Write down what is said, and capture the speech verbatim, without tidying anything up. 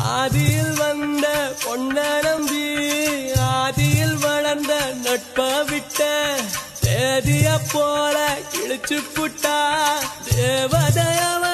ஆதியில் வந்த பொன்ன நம்பி ஆதியில் வளர்ந்த நட்ப விட்ட தேதிய போல கிழிச்சு புட்டா தேவதையவ